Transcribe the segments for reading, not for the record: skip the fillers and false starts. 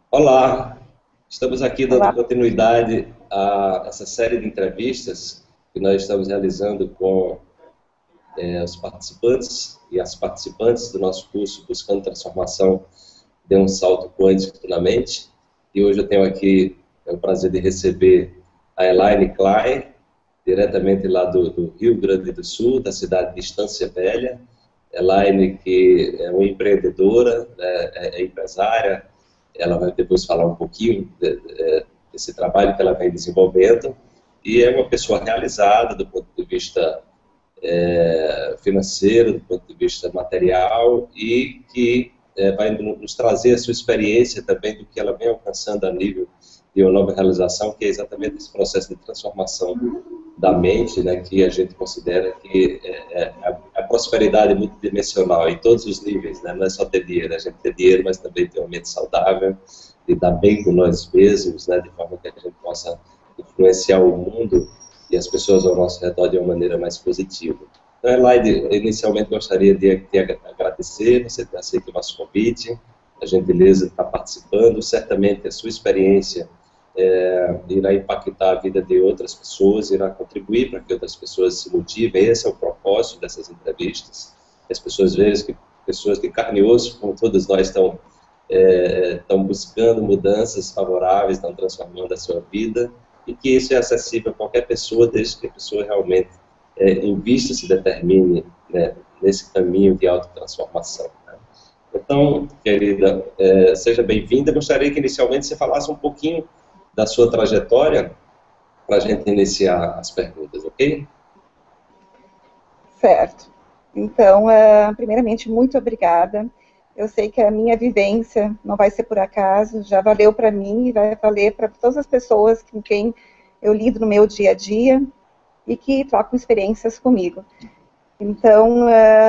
Olá, estamos aqui dando Olá. continuidade a essa série de entrevistas que nós estamos realizando com os participantes e as participantes do nosso curso Buscando Transformação de um Salto Quântico na Mente. E hoje eu tenho aqui o prazer de receber a Elaine Klein, diretamente lá do Rio Grande do Sul, da cidade de Estância Velha. Elaine, que é uma empreendedora, né, é empresária. Ela vai depois falar um pouquinho desse trabalho que ela vem desenvolvendo, e é uma pessoa realizada do ponto de vista financeiro, do ponto de vista material, e que vai nos trazer a sua experiência também do que ela vem alcançando a nível de uma nova realização, que é exatamente esse processo de transformação da mente, né, que a gente considera que é a prosperidade multidimensional em todos os níveis, né, não é só ter dinheiro, a gente ter dinheiro, mas também ter uma mente saudável, lidar bem com nós mesmos, né, de forma que a gente possa influenciar o mundo e as pessoas ao nosso redor de uma maneira mais positiva. Então, Elaide, inicialmente gostaria de te agradecer, você ter aceito o nosso convite, a gentileza de estar participando, certamente a sua experiência irá impactar a vida de outras pessoas, irá contribuir para que outras pessoas se motivem. Esse é o propósito dessas entrevistas. As pessoas veem que pessoas de carne e osso, como todos nós, estão buscando mudanças favoráveis, estão transformando a sua vida, e que isso é acessível a qualquer pessoa, desde que a pessoa realmente invista, se determine, né, nesse caminho de autotransformação. Né? Então, querida, seja bem-vinda. Gostaria que inicialmente você falasse um pouquinho da sua trajetória para a gente iniciar as perguntas, ok? Certo. Então, primeiramente, muito obrigada. Eu sei que a minha vivência não vai ser por acaso, já valeu para mim e vai valer para todas as pessoas com quem eu lido no meu dia a dia e que trocam experiências comigo. Então,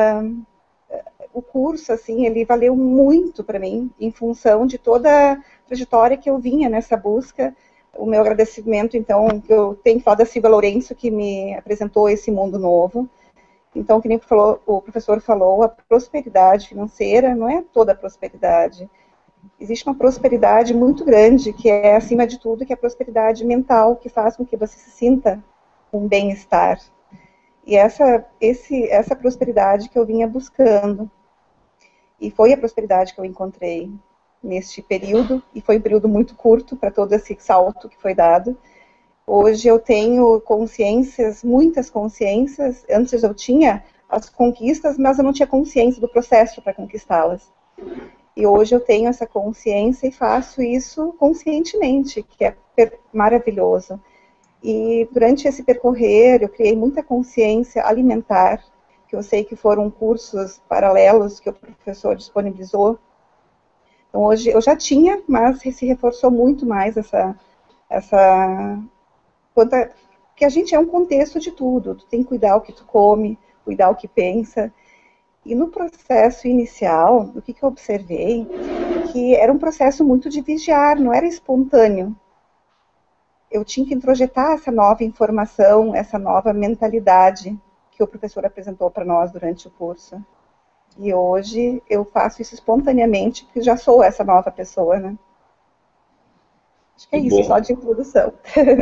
o curso, assim, ele valeu muito para mim, em função de toda a trajetória que eu vinha nessa busca. O meu agradecimento, então, que eu tenho que falar da Silvia Lourenço, que me apresentou esse mundo novo. Então, que nem o professor falou, a prosperidade financeira não é toda a prosperidade. Existe uma prosperidade muito grande, que é, acima de tudo, que é a prosperidade mental, que faz com que você se sinta com bem-estar. E essa prosperidade que eu vinha buscando. E foi a prosperidade que eu encontrei neste período, e foi um período muito curto para todo esse salto que foi dado. Hoje eu tenho consciências, muitas consciências. Antes eu tinha as conquistas, mas eu não tinha consciência do processo para conquistá-las. E hoje eu tenho essa consciência e faço isso conscientemente, que é maravilhoso. E durante esse percorrer eu criei muita consciência alimentar, que eu sei que foram cursos paralelos que o professor disponibilizou. Então hoje eu já tinha, mas se reforçou muito mais essa que a gente é um contexto de tudo. Tu tem que cuidar o que tu come, cuidar o que pensa. E no processo inicial, o que eu observei, que era um processo muito de vigiar, não era espontâneo. Eu tinha que introjetar essa nova informação, essa nova mentalidade que o professor apresentou para nós durante o curso. E hoje eu faço isso espontaneamente, porque já sou essa nova pessoa, né? Acho que é Que isso, só bom. de introdução.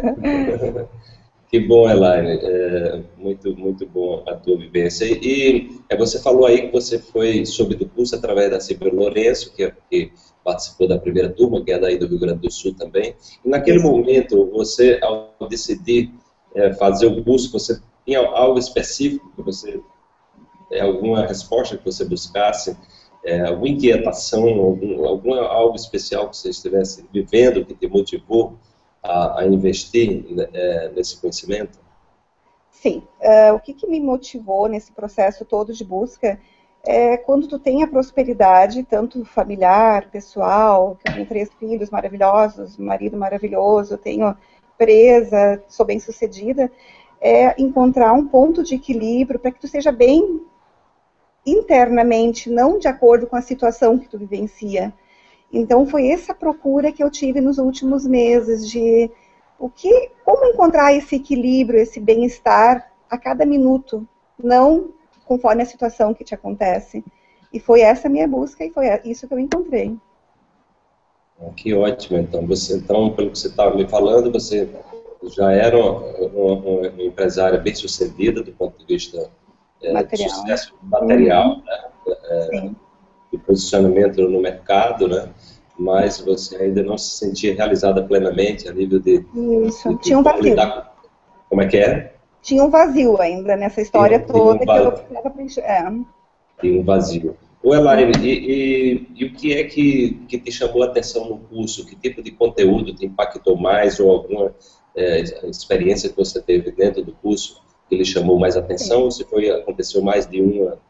Que bom, Elaine. Muito, muito bom a tua vivência. Você falou aí que você foi soube do curso através da Silvia Lourenço, que participou da primeira turma, que é daí do Rio Grande do Sul também. E naquele Isso. momento, você, ao decidir fazer o curso, você tinha algo específico que você, alguma resposta que você buscasse, alguma inquietação, algo especial que você estivesse vivendo que te motivou a investir nesse conhecimento? Sim. O que me motivou nesse processo todo de busca é quando tu tem a prosperidade, tanto familiar, pessoal, que eu tenho 3 filhos maravilhosos, um marido maravilhoso, tenho empresa, sou bem sucedida, é encontrar um ponto de equilíbrio para que tu seja bem internamente, não de acordo com a situação que tu vivencia. Então foi essa procura que eu tive nos últimos meses de como encontrar esse equilíbrio, esse bem-estar a cada minuto, não conforme a situação que te acontece. E foi essa a minha busca e foi isso que eu encontrei. Que ótimo, então. Então, pelo que você estava me falando, você já era uma empresária bem-sucedida do ponto de vista de Material. sucesso material, né? Sim. De posicionamento no mercado, né? Mas você ainda não se sentia realizada plenamente a nível Isso. de Tinha um como vazio. lidar com... Como é que é? Tinha um vazio ainda nessa história toda que eu precisava preencher. Tem um vazio. Ô, Elaine, e o que é que te chamou a atenção no curso? Que tipo de conteúdo te impactou mais ou alguma experiência que você teve dentro do curso que lhe chamou mais atenção? Sim. Ou se aconteceu mais de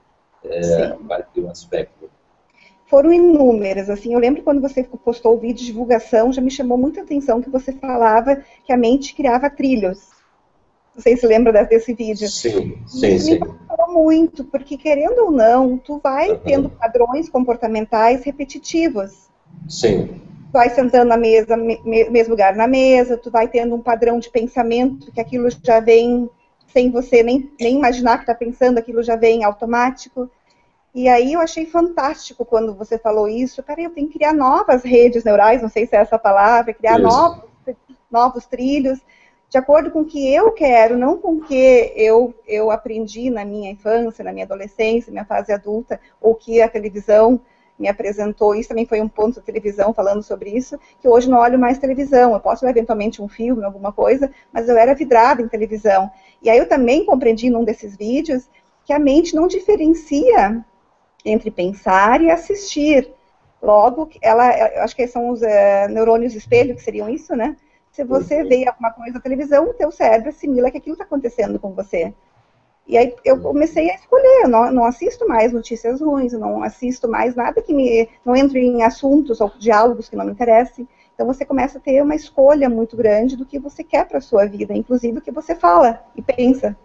um aspecto? Foram inúmeras, assim, eu lembro quando você postou o vídeo de divulgação, já me chamou muita atenção que você falava que a mente criava trilhos. Não sei se lembra desse vídeo. Sim, E sim, isso me sim. impactou muito, porque querendo ou não, tu vai tendo padrões comportamentais repetitivos. Sim. Tu vai sentando na mesa, mesmo lugar na mesa, tu vai tendo um padrão de pensamento, que aquilo já vem sem você nem imaginar que está pensando, aquilo já vem automático. E aí eu achei fantástico quando você falou isso. Peraí, eu tenho que criar novas redes neurais, não sei se é essa palavra, criar novos trilhos, de acordo com o que eu quero, não com o que eu aprendi na minha infância, na minha adolescência, na minha fase adulta, ou que a televisão me apresentou. Isso também foi um ponto da televisão falando sobre isso, que hoje não olho mais televisão. Eu posso ver eventualmente um filme, alguma coisa, mas eu era vidrada em televisão. E aí eu também compreendi num desses vídeos que a mente não diferencia entre pensar e assistir. Logo, acho que são os neurônios espelho, que seriam isso, né? Se você vê alguma coisa na televisão, o teu cérebro assimila que aquilo está acontecendo com você. E aí eu comecei a escolher, eu não assisto mais notícias ruins, eu não assisto mais nada não entro em assuntos ou diálogos que não me interessem. Então você começa a ter uma escolha muito grande do que você quer para a sua vida, inclusive o que você fala e pensa.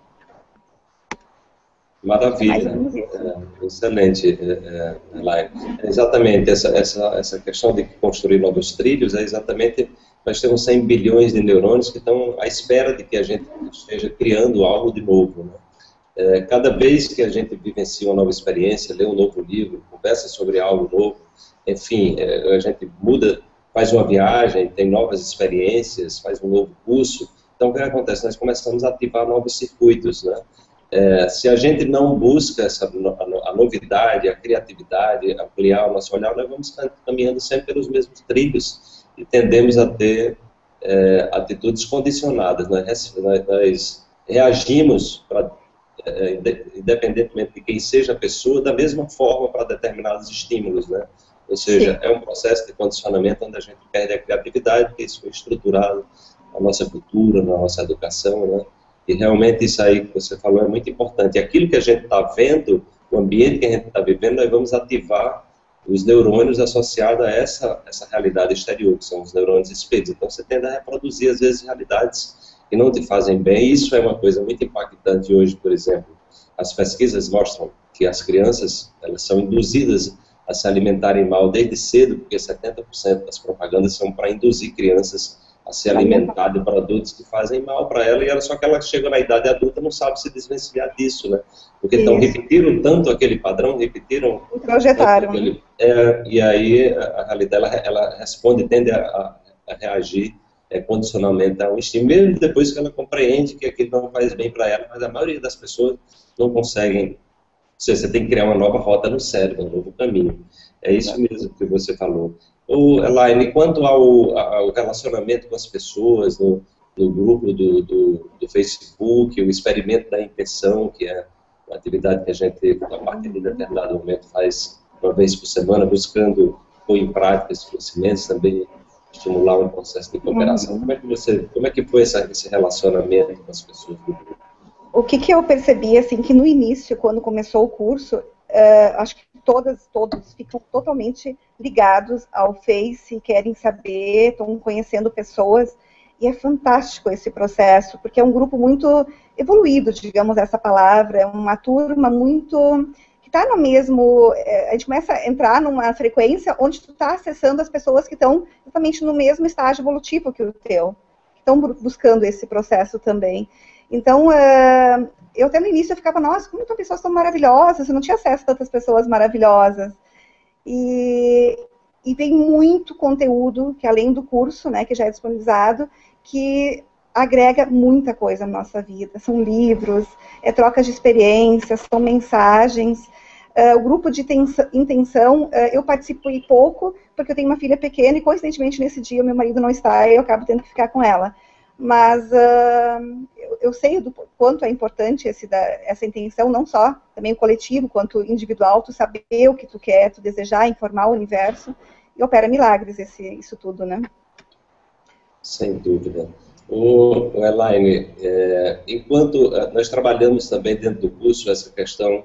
Maravilha, excelente, Elaine. Exatamente, essa questão de construir novos trilhos é exatamente, nós temos 100 bilhões de neurônios que estão à espera de que a gente esteja criando algo de novo, né? Cada vez que a gente vivencia uma nova experiência, lê um novo livro, conversa sobre algo novo, enfim, a gente muda, faz uma viagem, tem novas experiências, faz um novo curso, então o que acontece? Nós começamos a ativar novos circuitos, né? Se a gente não busca a novidade, a criatividade, ampliar o nosso olhar, nós vamos caminhando sempre pelos mesmos trilhos e tendemos a ter atitudes condicionadas. Nós reagimos, independentemente de quem seja a pessoa, da mesma forma para determinados estímulos, né? Ou seja, é um processo de condicionamento onde a gente perde a criatividade, porque isso foi estruturado na nossa cultura, na nossa educação, né? E realmente isso aí que você falou é muito importante. Aquilo que a gente está vendo, o ambiente que a gente está vivendo, nós vamos ativar os neurônios associados a essa realidade exterior, que são os neurônios espelhos. Então você tende a reproduzir, às vezes, realidades que não te fazem bem. Isso é uma coisa muito impactante hoje, por exemplo. As pesquisas mostram que as crianças, elas são induzidas a se alimentarem mal desde cedo, porque 70% das propagandas são para induzir crianças a se alimentar de produtos que fazem mal para ela, e só que ela chega na idade adulta não sabe se desvencilhar disso, né? Porque então repetiram tanto aquele padrão, repetiram... Projetaram. E aí a realidade, ela responde, tende a reagir condicionalmente a um estímulo, mesmo depois que ela compreende que aquilo não faz bem para ela, mas a maioria das pessoas não conseguem. Ou seja, você tem que criar uma nova rota no cérebro, um novo caminho. É isso mesmo que você falou. Elaine, quanto ao relacionamento com as pessoas no grupo do Facebook, o experimento da intenção, que é uma atividade que a gente, a partir de determinado momento, faz uma vez por semana, buscando pôr em prática esses conhecimentos, também estimular um processo de cooperação. Como é que foi esse relacionamento com as pessoas do grupo? O que eu percebi, assim, que no início, quando começou o curso, acho que todos ficam totalmente ligados ao Face, querem saber, estão conhecendo pessoas, e é fantástico esse processo, porque é um grupo muito evoluído, digamos essa palavra, é uma turma muito... que está no mesmo... a gente começa a entrar numa frequência onde tu está acessando as pessoas que estão exatamente no mesmo estágio evolutivo que o teu, que estão buscando esse processo também. Então, eu até no início eu ficava, nossa, como são pessoas tão maravilhosas, eu não tinha acesso a tantas pessoas maravilhosas. E e tem muito conteúdo, que além do curso, né, que já é disponibilizado, que agrega muita coisa na nossa vida. São livros, trocas de experiências, são mensagens. O grupo de intenção, eu participei pouco, porque eu tenho uma filha pequena, e coincidentemente nesse dia meu marido não está, e eu acabo tendo que ficar com ela. Mas eu sei do quanto é importante essa intenção, não só também o coletivo, quanto individual, tu saber o que tu quer, tu desejar, informar o universo, e opera milagres isso tudo, né? Sem dúvida. Elaine, enquanto nós trabalhamos também dentro do curso essa questão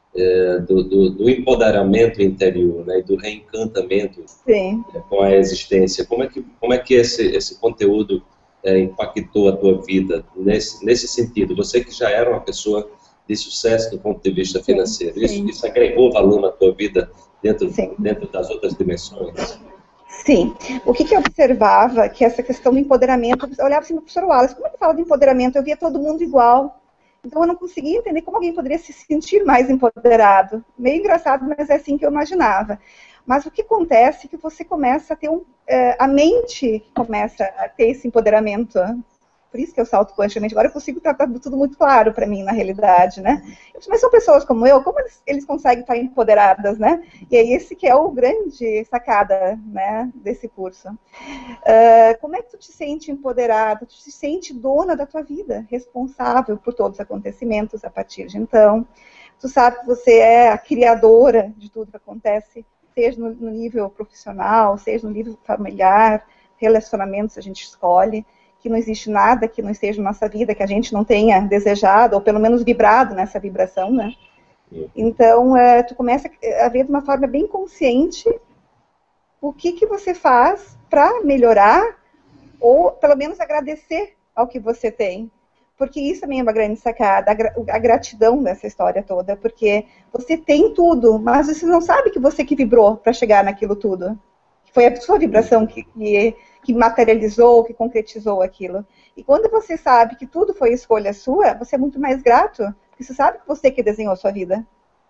do empoderamento interior, né, e do reencantamento com a existência, como é que esse conteúdo impactou a tua vida nesse sentido? Você que já era uma pessoa de sucesso do ponto de vista financeiro, isso agregou valor na tua vida dentro das outras dimensões? Sim. O que eu observava, que essa questão do empoderamento, eu olhava assim para o professor Wallace, como ele fala de empoderamento, eu via todo mundo igual, então eu não conseguia entender como alguém poderia se sentir mais empoderado. Meio engraçado, mas é assim que eu imaginava. Mas o que acontece é que você começa a ter a mente começa a ter esse empoderamento. Por isso que eu salto quanticamente. Agora eu consigo tratar tudo muito claro para mim, na realidade, né? Mas são pessoas como eu, como eles conseguem estar empoderadas, né? E é esse que é o grande sacada, né, desse curso. Como é que tu te sente empoderado? Tu te sente dona da tua vida, responsável por todos os acontecimentos a partir de então. Tu sabe que você é a criadora de tudo que acontece, seja no nível profissional, seja no nível familiar, relacionamentos a gente escolhe, que não existe nada que não esteja na nossa vida, que a gente não tenha desejado, ou pelo menos vibrado nessa vibração, né? Então, tu começa a ver de uma forma bem consciente o que você faz para melhorar, ou pelo menos agradecer ao que você tem. Porque isso também é uma grande sacada, a gratidão dessa história toda, porque você tem tudo, mas você não sabe que você que vibrou para chegar naquilo tudo. Foi a sua vibração que materializou, que concretizou aquilo. E quando você sabe que tudo foi escolha sua, você é muito mais grato, porque você sabe que você que desenhou a sua vida.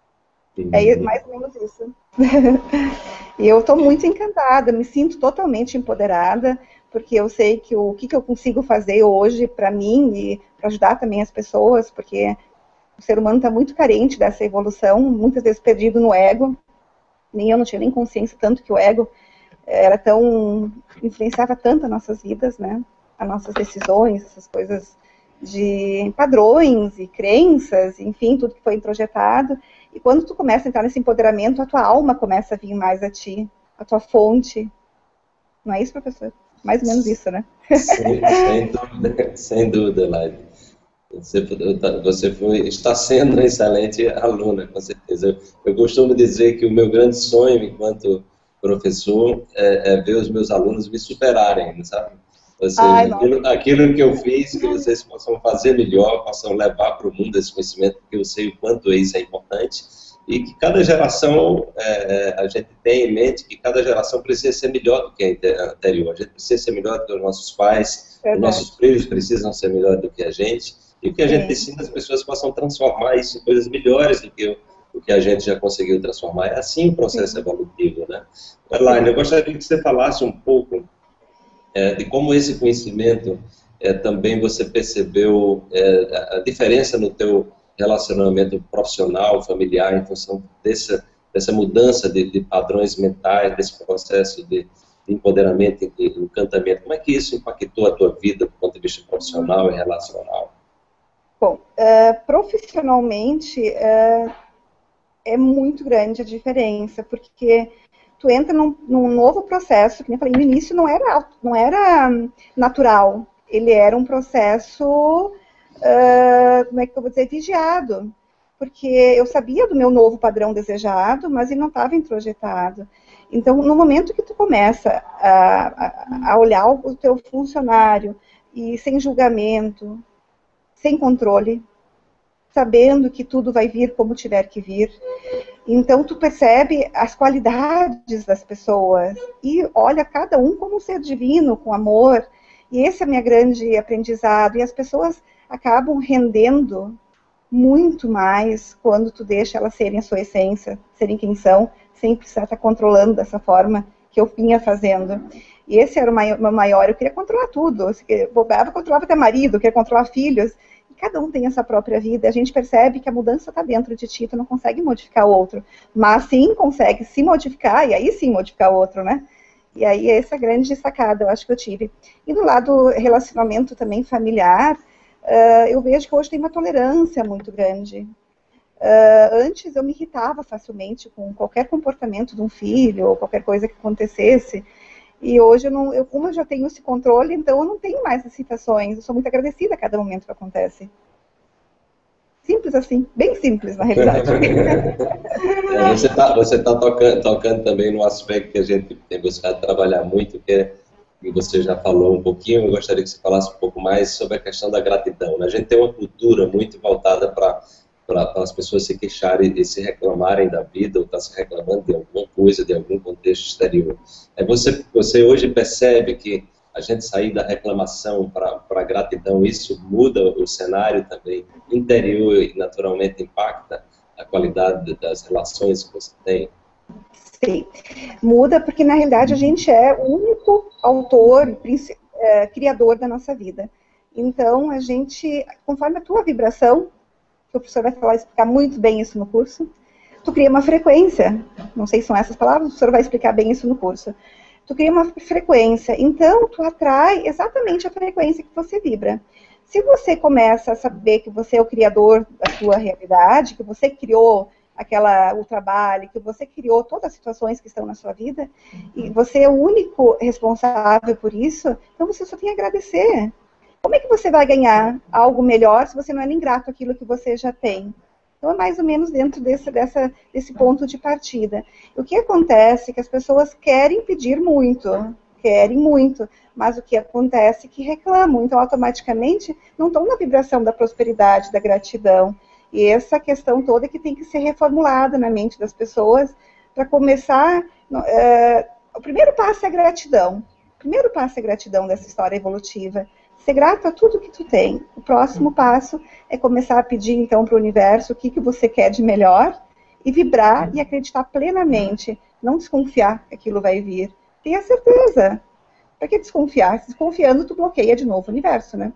É mais ou menos isso. E eu estou muito encantada, me sinto totalmente empoderada, porque eu sei que o que eu consigo fazer hoje para mim e para ajudar também as pessoas, porque o ser humano está muito carente dessa evolução, muitas vezes perdido no ego. Nem eu não tinha nem consciência tanto que o ego influenciava tanto as nossas vidas, né? As nossas decisões, essas coisas de padrões e crenças, enfim, tudo que foi introjetado. E quando tu começa a entrar nesse empoderamento, a tua alma começa a vir mais a ti, a tua fonte. Não é isso, professor? Mais ou menos isso, né? Sem dúvida, Laide. Você está sendo uma excelente aluna, com certeza. Eu costumo dizer que o meu grande sonho enquanto professor é ver os meus alunos me superarem, sabe? Ou seja, aquilo que eu fiz, que vocês possam fazer melhor, possam levar para o mundo esse conhecimento, porque eu sei o quanto isso é importante, e que cada geração, a gente tem em mente que cada geração precisa ser melhor do que a anterior. A gente precisa ser melhor do que os nossos pais, os nossos filhos precisam ser melhor do que a gente, e o que a gente ensina, as pessoas possam transformar isso em coisas melhores do que o que a gente já conseguiu transformar. É assim o processo evolutivo, né? Elaine, eu gostaria que você falasse um pouco de como esse conhecimento também você percebeu a diferença no teu relacionamento profissional, familiar, em função dessa mudança de padrões mentais, desse processo de empoderamento e encantamento. Como é que isso impactou a tua vida do ponto de vista profissional e relacional? Bom, profissionalmente é muito grande a diferença, porque tu entra num novo processo, que nem eu falei, no início não era natural, ele era um processo, como é que eu vou dizer, vigiado, porque eu sabia do meu novo padrão desejado, mas ele não estava introjetado. Então, no momento que tu começa a olhar o teu funcionário, e sem julgamento, sem controle, sabendo que tudo vai vir como tiver que vir, então tu percebe as qualidades das pessoas e olha cada um como um ser divino, com amor. E esse é o meu grande aprendizado. E as pessoas acabam rendendo muito mais quando tu deixa elas serem a sua essência, serem quem são, sem precisar estar controlando dessa forma que eu vinha fazendo. E esse era o meu maior, eu queria controlar tudo, eu controlava até marido, eu queria controlar filhos, e cada um tem a sua própria vida, a gente percebe que a mudança está dentro de ti, tu não consegue modificar o outro, mas sim consegue se modificar, e aí sim modificar o outro, né? E aí essa é a grande sacada, eu acho que eu tive. E do lado relacionamento também familiar, eu vejo que hoje tem uma tolerância muito grande. Antes eu me irritava facilmente com qualquer comportamento de um filho, ou qualquer coisa que acontecesse, e hoje, como eu já tenho esse controle, então eu não tenho mais essas situações. Eu sou muito agradecida a cada momento que acontece. Simples assim, bem simples na realidade. Você tá tocando também no aspecto que a gente tem buscado trabalhar muito, que você já falou um pouquinho. Eu gostaria que você falasse um pouco mais sobre a questão da gratidão, né? A gente tem uma cultura muito voltada para as pessoas se queixarem e se reclamarem da vida, ou estar se reclamando de alguma coisa, de algum contexto exterior. Você hoje percebe que a gente sair da reclamação para a gratidão, isso muda o cenário também interior e naturalmente impacta a qualidade das relações que você tem? Sim, muda porque na realidade a gente é o único autor, criador da nossa vida. Então a gente, conforme a tua vibração, que o professor vai explicar muito bem isso no curso, tu cria uma frequência, não sei se são essas palavras, o professor vai explicar bem isso no curso. Tu cria uma frequência, então tu atrai exatamente a frequência que você vibra. Se você começa a saber que você é o criador da sua realidade, que você criou o trabalho, que você criou todas as situações que estão na sua vida, e você é o único responsável por isso, então você só tem a agradecer. Como é que você vai ganhar algo melhor se você não é nem grato àquilo que você já tem? Então, é mais ou menos dentro desse ponto de partida. O que acontece é que as pessoas querem pedir muito, mas o que acontece é que reclamam. Então, automaticamente, não estão na vibração da prosperidade, da gratidão. E essa questão toda é que tem que ser reformulada na mente das pessoas para começar... o primeiro passo é a gratidão. O primeiro passo é a gratidão dessa história evolutiva. Ser grato a tudo que tu tem. O próximo passo é começar a pedir, então, para o universo o que você quer de melhor e vibrar e acreditar plenamente. Não desconfiar que aquilo vai vir. Tenha certeza. Para que desconfiar? Desconfiando, tu bloqueia de novo o universo, né?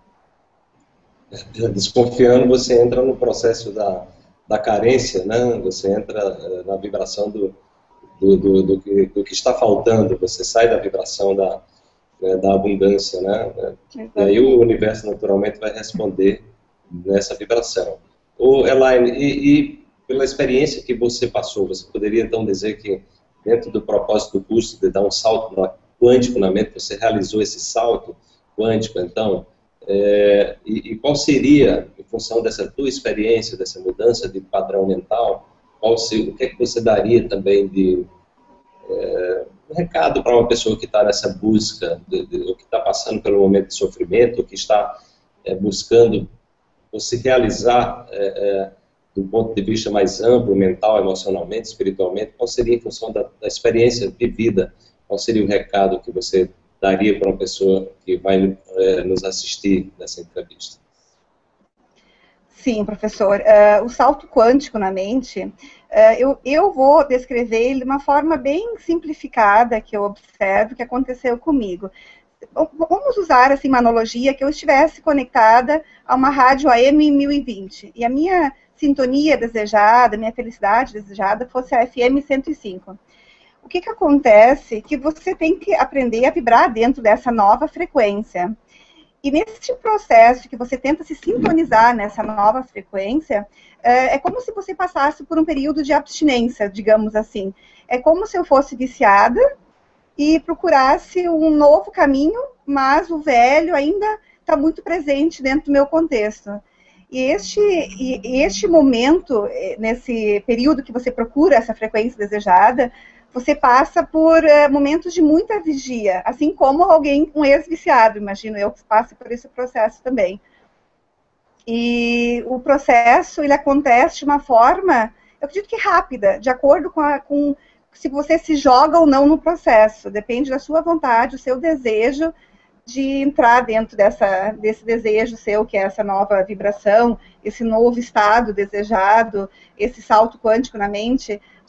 Desconfiando, você entra no processo da carência, né? Você entra na vibração do que está faltando. Você sai da vibração da abundância, né? E aí o universo naturalmente vai responder nessa vibração. Elaine, e pela experiência que você passou, você poderia então dizer que dentro do propósito do curso de dar um salto quântico na mente, você realizou esse salto quântico, então, e qual seria, em função dessa tua experiência, dessa mudança de padrão mental, o que é que você daria também de um recado para uma pessoa que está nessa busca, ou que está passando pelo momento de sofrimento, ou que está buscando se realizar do ponto de vista mais amplo, mental, emocionalmente, espiritualmente? Qual seria, em função da experiência vivida, qual seria o recado que você daria para uma pessoa que vai nos assistir nessa entrevista? Sim, professor. O salto quântico na mente, eu vou descrever ele de uma forma bem simplificada, que eu observo que aconteceu comigo. Vamos usar assim, uma analogia, que eu estivesse conectada a uma rádio AM 1020, e a minha sintonia desejada, minha felicidade desejada fosse a FM 105. O que acontece? Que você tem que aprender a vibrar dentro dessa nova frequência. E nesse processo que você tenta se sintonizar nessa nova frequência, é como se você passasse por um período de abstinência, digamos assim. É como se eu fosse viciada e procurasse um novo caminho, mas o velho ainda está muito presente dentro do meu contexto. E este momento, nesse período que você procura essa frequência desejada, você passa por momentos de muita vigia, assim como um ex-viciado, imagino eu, que passe por esse processo também. E o processo, ele acontece de uma forma, eu acredito que rápida, de acordo com se você se joga ou não no processo. Depende da sua vontade, o seu desejo de entrar dentro desse desejo seu, que é essa nova vibração, esse novo estado desejado, esse salto quântico na mente.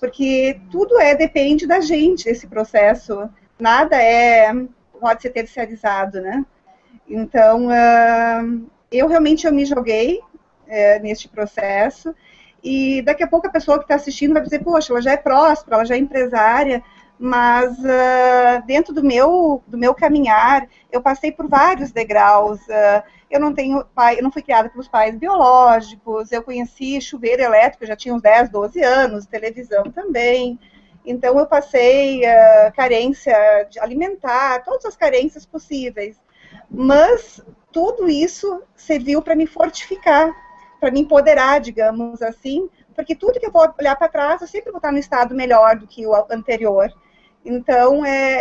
porque tudo depende da gente, esse processo, nada pode ser terceirizado, né? Então, eu realmente me joguei neste processo, e daqui a pouco a pessoa que está assistindo vai dizer, poxa, ela já é próspera, ela já é empresária, mas dentro do meu caminhar, eu passei por vários degraus. Eu não tenho pai, eu não fui criada pelos pais biológicos, eu conheci chuveiro elétrico, eu já tinha uns 10, 12 anos, televisão também. Então, eu passei carência alimentar, todas as carências possíveis. Mas tudo isso serviu para me fortificar, para me empoderar, digamos assim, porque tudo que eu vou olhar para trás, eu sempre vou estar no estado melhor do que o anterior. Então,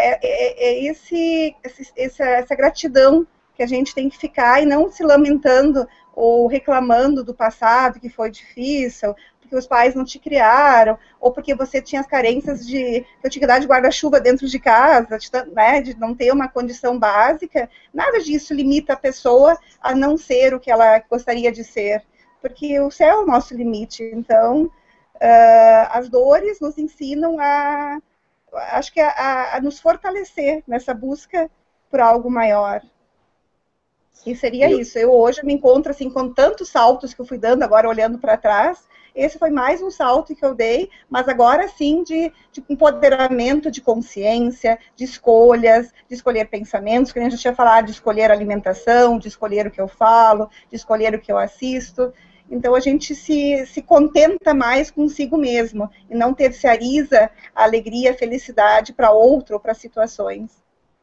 essa gratidão que a gente tem que ficar e não se lamentando ou reclamando do passado, que foi difícil, porque os pais não te criaram, ou porque você tinha as carências que eu tinha que dar de guarda-chuva dentro de casa, né, de não ter uma condição básica. Nada disso limita a pessoa a não ser o que ela gostaria de ser, porque o céu é o nosso limite. Então, as dores nos ensinam acho que a nos fortalecer nessa busca por algo maior. E seria isso. Eu hoje me encontro assim com tantos saltos que eu fui dando, agora olhando para trás. Esse foi mais um salto que eu dei, mas agora sim de empoderamento de consciência, de escolhas, de escolher pensamentos, que a gente tinha falado, de escolher alimentação, de escolher o que eu falo, de escolher o que eu assisto. Então, a gente se contenta mais consigo mesmo e não terceiriza a alegria, a felicidade para outro ou para situações.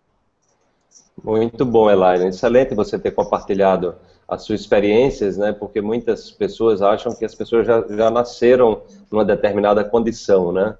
Muito bom, Elaine. Excelente você ter compartilhado as suas experiências, né? Porque muitas pessoas acham que as pessoas já nasceram numa determinada condição, né?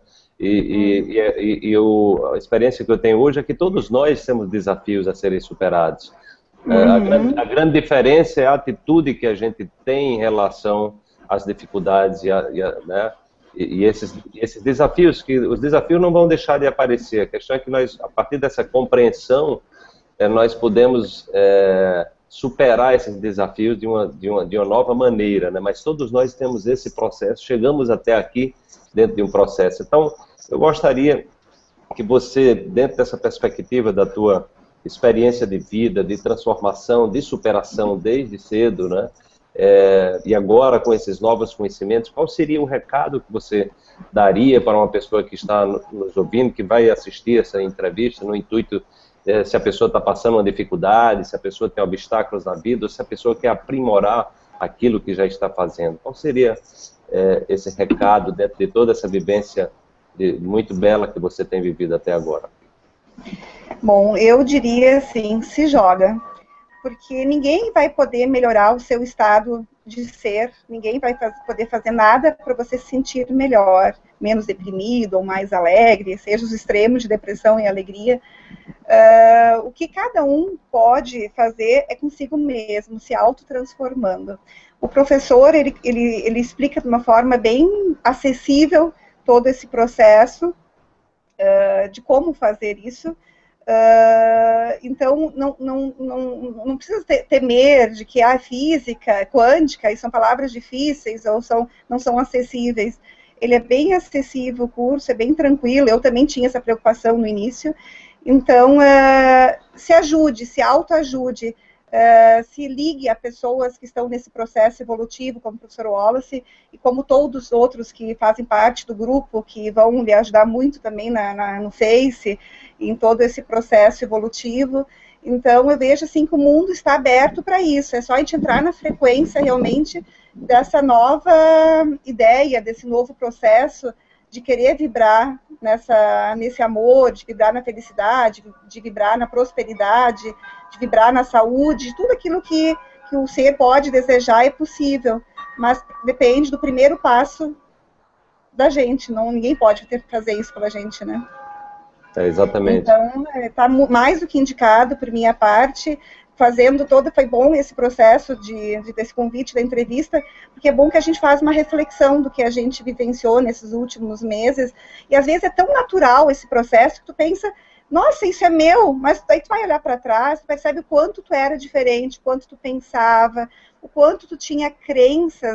A experiência que eu tenho hoje é que todos nós temos desafios a serem superados. A grande diferença é a atitude que a gente tem em relação às dificuldades né? Esses desafios, os desafios não vão deixar de aparecer. A questão é que nós, a partir dessa compreensão, nós podemos superar esses desafios de uma nova maneira, né? Mas todos nós temos esse processo, chegamos até aqui dentro de um processo. Então, eu gostaria que você, dentro dessa perspectiva da tua experiência de vida, de transformação, de superação desde cedo, né? E agora com esses novos conhecimentos, qual seria o recado que você daria para uma pessoa que está nos ouvindo, que vai assistir essa entrevista no intuito, se a pessoa está passando uma dificuldade, se a pessoa tem obstáculos na vida, ou se a pessoa quer aprimorar aquilo que já está fazendo? Qual seria esse recado dentro de toda essa vivência muito bela que você tem vivido até agora? Bom, eu diria assim, se joga, porque ninguém vai poder melhorar o seu estado de ser, ninguém vai poder fazer nada para você se sentir melhor, menos deprimido ou mais alegre, seja os extremos de depressão e alegria. O que cada um pode fazer é consigo mesmo, se autotransformando. O professor, ele explica de uma forma bem acessível todo esse processo de como fazer isso. Então, não precisa temer de que a física quântica, e são palavras difíceis ou não são acessíveis. Ele é bem acessível, o curso é bem tranquilo, eu também tinha essa preocupação no início. Então, se ajude, se autoajude, se ligue a pessoas que estão nesse processo evolutivo, como o professor Wallace, e como todos os outros que fazem parte do grupo, que vão lhe ajudar muito também no Face, em todo esse processo evolutivo. Então, eu vejo assim que o mundo está aberto para isso, é só a gente entrar na frequência realmente dessa nova ideia, desse novo processo de querer vibrar nesse amor, de vibrar na felicidade, de vibrar na prosperidade, de vibrar na saúde, tudo aquilo que o ser pode desejar é possível, mas depende do primeiro passo da gente, ninguém pode fazer isso pela gente, né? Exatamente. Então, está mais do que indicado por minha parte, foi bom esse processo desse convite da entrevista, porque é bom que a gente faz uma reflexão do que a gente vivenciou nesses últimos meses, e às vezes é tão natural esse processo que tu pensa, nossa, isso é meu, mas daí tu vai olhar para trás, tu percebe o quanto tu era diferente, o quanto tu pensava, o quanto tu tinha crenças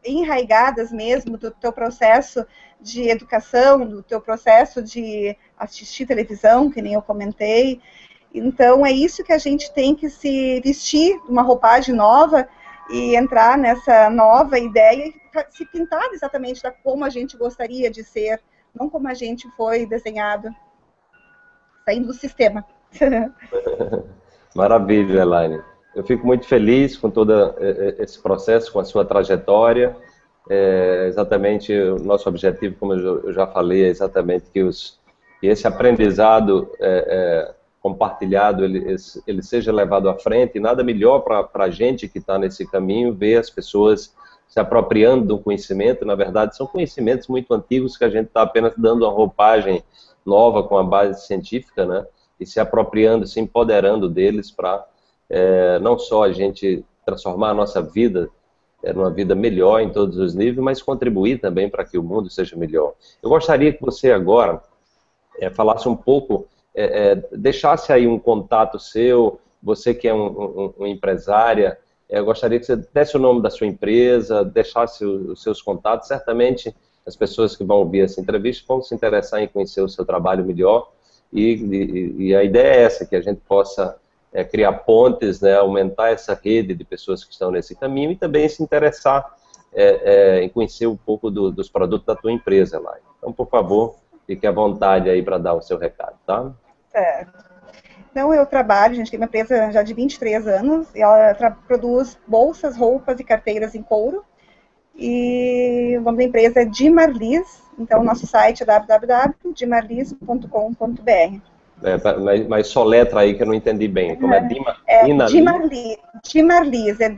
enraigadas mesmo do teu processo de educação, do teu processo de assistir televisão, que nem eu comentei. Então, é isso que a gente tem que se vestir, uma roupagem nova, e entrar nessa nova ideia e se pintar exatamente da como a gente gostaria de ser, não como a gente foi desenhado, saindo do sistema. Maravilha, Elaine. Eu fico muito feliz com todo esse processo, com a sua trajetória. Exatamente o nosso objetivo, como eu já falei, é exatamente que esse aprendizado compartilhado, ele seja levado à frente, e nada melhor para a gente que está nesse caminho, ver as pessoas se apropriando do conhecimento. Na verdade, são conhecimentos muito antigos que a gente está apenas dando uma roupagem nova com a base científica, né? E se apropriando, se empoderando deles para não só a gente transformar a nossa vida numa vida melhor em todos os níveis, mas contribuir também para que o mundo seja melhor. Eu gostaria que você agora falasse um pouco, deixasse aí um contato seu, você que é uma empresária, eu gostaria que você desse o nome da sua empresa, deixasse os seus contatos. Certamente as pessoas que vão ouvir essa entrevista vão se interessar em conhecer o seu trabalho melhor, e a ideia é essa, que a gente possa criar pontes, né, aumentar essa rede de pessoas que estão nesse caminho e também se interessar em conhecer um pouco dos produtos da tua empresa lá. Então, por favor, fique à vontade aí para dar o seu recado, tá? Certo. Então, eu trabalho, a gente tem uma empresa já de 23 anos, e ela produz bolsas, roupas e carteiras em couro, e o nome da empresa é Dimarlis. Então, o nosso site é www.dimarlis.com.br. Mas soletra aí que eu não entendi bem. Como é Dimarlis? Dimarlis, é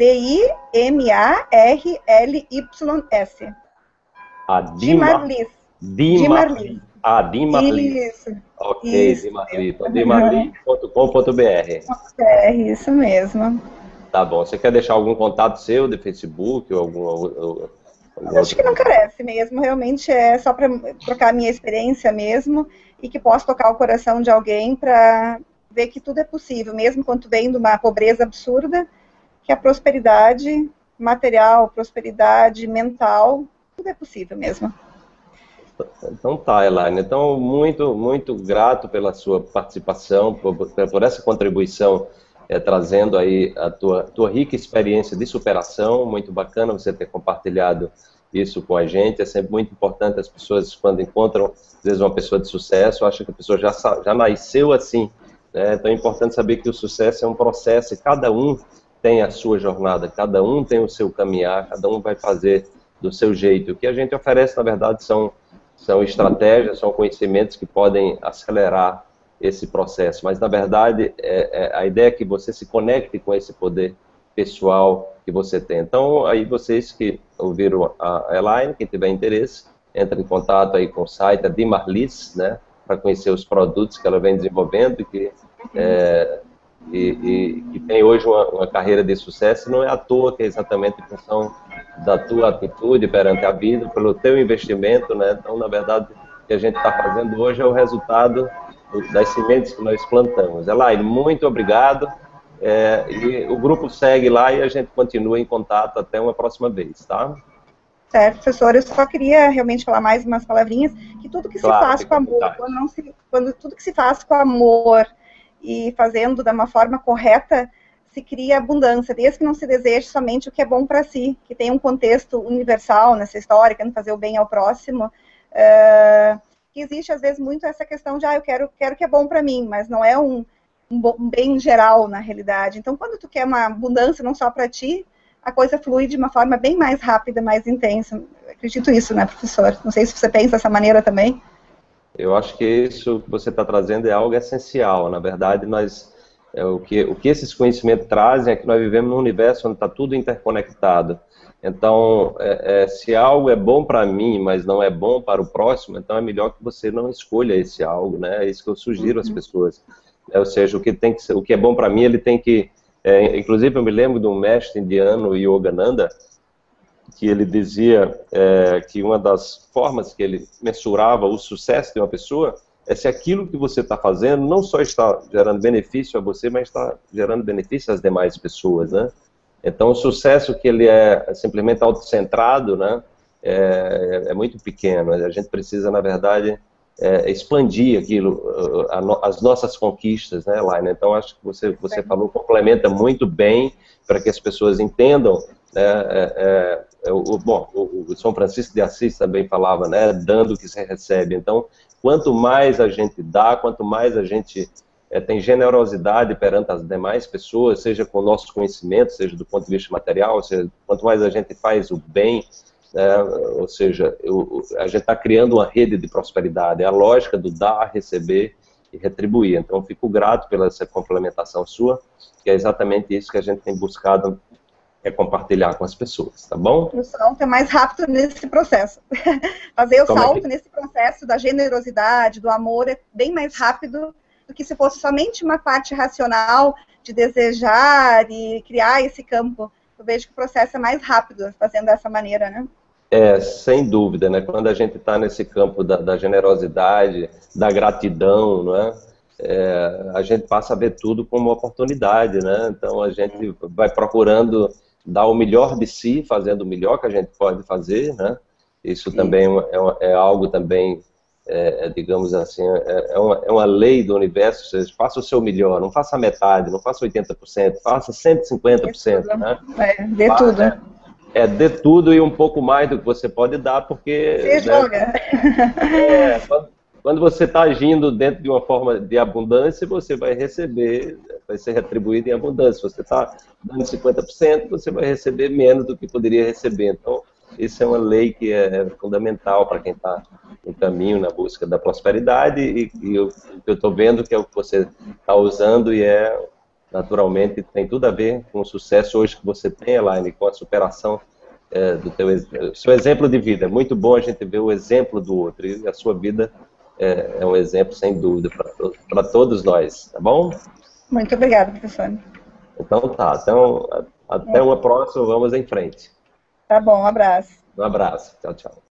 D-I-M-A-R-L-Y-S. Dimarlis. Dimarlis. Dimarlis. Isso. Ok, Isso. Dimarlis. Dimarlis.com.br. Isso mesmo. Tá bom. Você quer deixar algum contato seu de Facebook ou algum Acho que não carece mesmo, realmente é só para trocar a minha experiência mesmo, e que possa tocar o coração de alguém para ver que tudo é possível, mesmo quando vem de uma pobreza absurda, que a prosperidade material, prosperidade mental, tudo é possível mesmo. Então tá, Elaine. Então, muito, muito grato pela sua participação, por essa contribuição, trazendo aí a tua rica experiência de superação. Muito bacana você ter compartilhado isso com a gente. É sempre muito importante as pessoas, quando encontram, às vezes, uma pessoa de sucesso, acham que a pessoa já nasceu assim, né? Então é importante saber que o sucesso é um processo e cada um tem a sua jornada, cada um tem o seu caminhar, cada um vai fazer do seu jeito. O que a gente oferece, na verdade, são estratégias, são conhecimentos que podem acelerar esse processo, mas na verdade a ideia é que você se conecte com esse poder pessoal que você tem. Então, aí vocês que ouviram a Elaine, quem tiver interesse, entre em contato aí com o site Dimarlis, né, para conhecer os produtos que ela vem desenvolvendo e que tem hoje uma carreira de sucesso. Não é à toa que é exatamente em função da tua atitude perante a vida, pelo teu investimento, né? Então, na verdade, o que a gente está fazendo hoje é o resultado das sementes que nós plantamos. Elaine, muito obrigado. E o grupo segue lá e a gente continua em contato até uma próxima vez, tá? Certo, professor, eu só queria realmente falar mais umas palavrinhas, que tudo que se faz com amor, tudo que se faz com amor e fazendo de uma forma correta, se cria abundância, desde que não se deseje somente o que é bom para si, que tem um contexto universal nessa história, querendo fazer o bem ao próximo, que existe às vezes muito essa questão de, eu quero o que é bom para mim, mas não é um bem geral na realidade. Então, quando tu quer uma abundância não só para ti, a coisa flui de uma forma bem mais rápida, mais intensa. Eu acredito nisso, né, professor? Não sei se você pensa dessa maneira também. Eu acho que isso que você está trazendo é algo essencial. Na verdade, o que esses conhecimentos trazem é que nós vivemos num universo onde está tudo interconectado. Então, se algo é bom para mim, mas não é bom para o próximo, então é melhor que você não escolha esse algo, né? É isso que eu sugiro às pessoas. Ou seja, o que é bom para mim, ele tem que... inclusive, eu me lembro de um mestre indiano, Yogananda, que ele dizia que uma das formas que ele mensurava o sucesso de uma pessoa é se aquilo que você está fazendo não só está gerando benefício a você, mas está gerando benefício às demais pessoas, né? Então, o sucesso que ele é simplesmente autocentrado, né, é muito pequeno. A gente precisa, na verdade, expandir aquilo, as nossas conquistas, né, Laine? Então, acho que você falou, complementa muito bem para que as pessoas entendam, né, bom, o São Francisco de Assis também falava, né, dando o que se recebe. Então, quanto mais a gente dá, quanto mais a gente tem generosidade perante as demais pessoas, seja com o nosso conhecimento, seja do ponto de vista material, seja, quanto mais a gente faz o bem, ou seja, a gente está criando uma rede de prosperidade. É a lógica do dar, receber e retribuir. Então, fico grato pela essa complementação sua, que é exatamente isso que a gente tem buscado compartilhar com as pessoas, tá bom? O salto é mais rápido nesse processo. Fazer o salto nesse processo da generosidade, do amor, é bem mais rápido do que se fosse somente uma parte racional de desejar e criar esse campo. Eu vejo que o processo é mais rápido fazendo dessa maneira, né? Sem dúvida, né? Quando a gente está nesse campo da generosidade, da gratidão, não é? A gente passa a ver tudo como uma oportunidade, né? Então a gente vai procurando dar o melhor de si, fazendo o melhor que a gente pode fazer, né? Isso também é algo também, digamos assim, é uma lei do universo. Ou seja, faça o seu melhor, não faça metade, não faça 80%, faça 150%, né? Dê tudo. Dê tudo e um pouco mais do que você pode dar, porque... Você joga. Quando você está agindo dentro de uma forma de abundância, você vai receber, vai ser retribuído em abundância. Se você está dando 50%, você vai receber menos do que poderia receber. Então, isso é uma lei que é fundamental para quem está no caminho, na busca da prosperidade, e o que eu estou vendo que é o que você está usando e naturalmente, tem tudo a ver com o sucesso hoje que você tem, Elaine, com a superação do seu exemplo de vida. É muito bom a gente ver o exemplo do outro, e a sua vida é um exemplo, sem dúvida, para todos nós, tá bom? Muito obrigada, professor. Então tá, então, até uma próxima, vamos em frente. Tá bom, um abraço. Um abraço, tchau, tchau.